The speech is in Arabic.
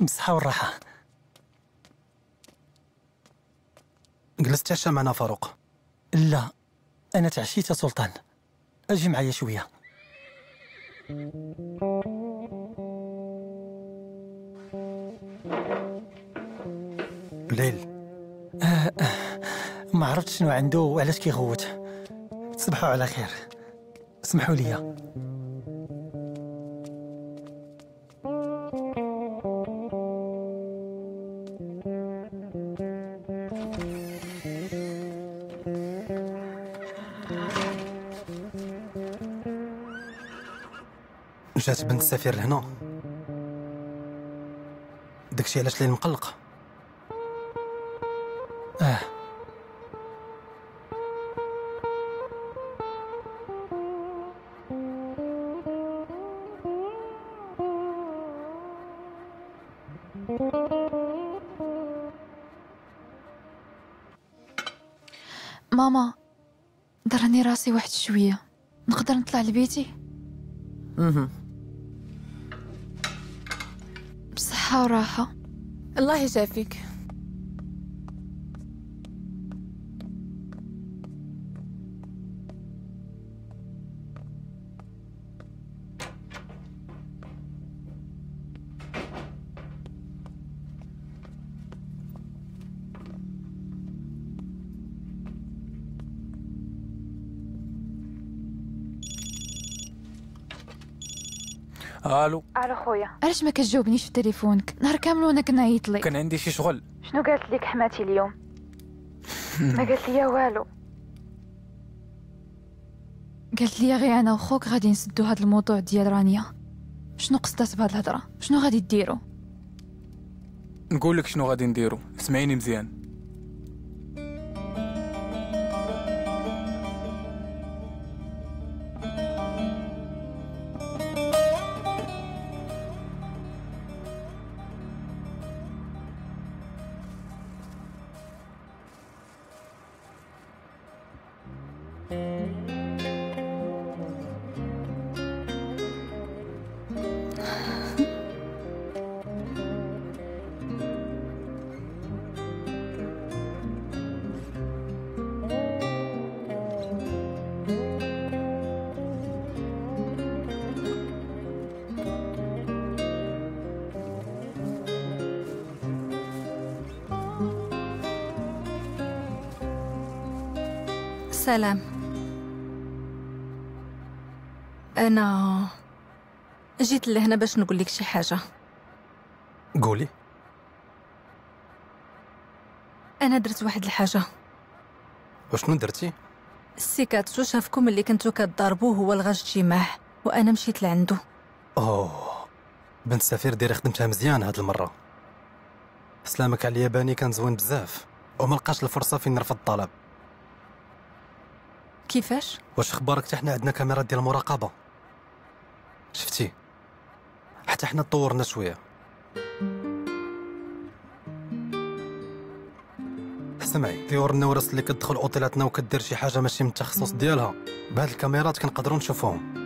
بالصحة والراحة. جلست تعشى معنا فاروق؟ لا، أنا تعشيت يا سلطان. أجي معايا شوية. ليل. ما عرفت شنو عنده وعلاش كيغوت. تصبحوا على خير. اسمحوا لي. جات بنت السفير لهنا. داكشي علاش ليل مقلق. ماما، درني راسي واحد شويه، نقدر نطلع لبيتي؟ بصحة وراحة. الله يجافيك. الو خويا، علاش ما كتجاوبنيش في تليفونك؟ نهار كامل وانا كنعيط لك. كان عندي شي شغل. شنو قالت لك حماتي اليوم؟ ما قالت لي والو. قالت لي غير انا وخوك غادي نسدو هذا الموضوع ديال رانيا. شنو قصدت بهاد الهضره؟ شنو غادي ديروا؟ نقول لك شنو غادي نديرو، اسمعيني مزيان. سلام. أنا جيت لهنا باش نقول لك شي حاجة. قولي. أنا درت واحد الحاجة. وشنو درتي؟ السي كاتسو شافكم اللي كنتو كتضربوه هو الغاش تجي معاه، وأنا مشيت لعندو. بنت السفير ديري خدمتها مزيان هاد المرة. سلامك على الياباني كان زوين بزاف وما لقاش الفرصة فين نرفض الطلب. كيفاش؟ واش اخبارك؟ حتى حنا عندنا كاميرات ديال المراقبه. شفتي؟ حتى حنا طورنا شويه. سمعي، طيور النورس اللي كتدخل اوتيلاتنا وكدير شي حاجه ماشي من التخصص ديالها، بهاد الكاميرات كنقدروا نشوفوهم.